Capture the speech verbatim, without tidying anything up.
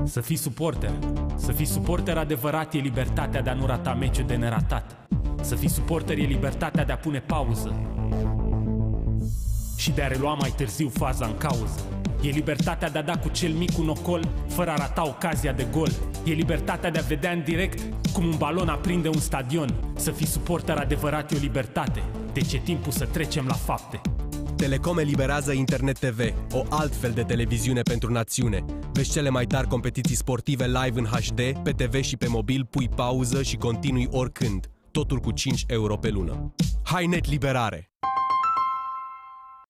Să fii suporter. Să fii suporter adevărat e libertatea de a nu rata meciul de neratat. Să fii suporter e libertatea de a pune pauză și de a relua mai târziu faza în cauză. E libertatea de a da cu cel mic un ocol fără a rata ocazia de gol. E libertatea de a vedea în direct cum un balon aprinde un stadion. Să fii suporter adevărat e o libertate. Deci e timpul să trecem la fapte. Telecom eliberează Internet T V, o altfel de televiziune pentru națiune. Vezi cele mai tari competiții sportive live în H D, pe T V și pe mobil, pui pauză și continui oricând. Totul cu cinci euro pe lună. Hai net liberare!